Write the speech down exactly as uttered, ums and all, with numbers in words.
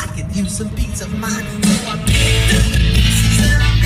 I could use some peace of mind. So I picked up the pieces and I